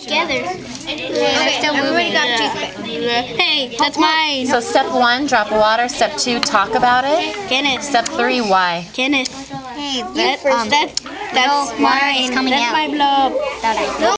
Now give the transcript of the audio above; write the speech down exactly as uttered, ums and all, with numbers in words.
together. Okay, still everybody moving. got a toothpick. Hey, that's mine. So step one, drop water. Step two, talk about it. Kenneth. Step three, why? Kenneth. Hey, That, um, that, that's water is mine. coming That's out. my blob. That I